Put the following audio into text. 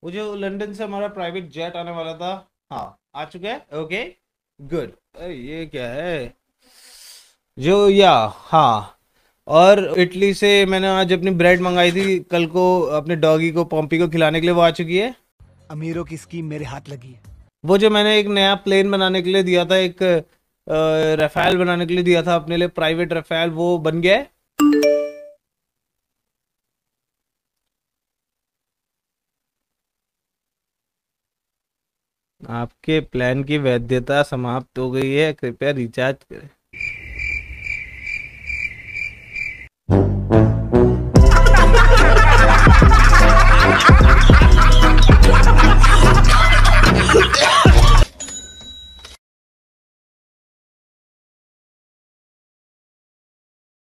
वो जो लंदन से हमारा प्राइवेट जेट आने वाला था। हाँ, आ चुका है। Okay, good. ये क्या है जो, या, हाँ। और इटली से मैंने आज अपनी ब्रेड मंगाई थी कल को अपने डॉगी को, पॉम्पी को खिलाने के लिए, वो आ चुकी है। अमीरों की स्कीम मेरे हाथ लगी है। वो जो मैंने एक नया प्लेन बनाने के लिए दिया था, एक रफाल बनाने के लिए दिया था अपने लिए, प्राइवेट रफाल, वो बन गया है। आपके प्लान की वैधता समाप्त हो गई है, कृपया रिचार्ज करें।